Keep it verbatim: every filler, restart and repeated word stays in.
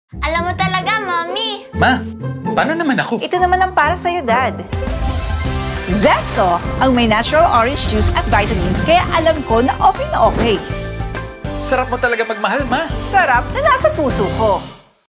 Alam mo talaga, Mommy. Ma, paano naman ako? Ito naman ang para sa'yo, Dad. Zesto, ang may natural orange juice at vitamins, kaya alam ko na okay na okay. Sarap mo talaga magmahal, Ma. Sarap na nasa puso ko.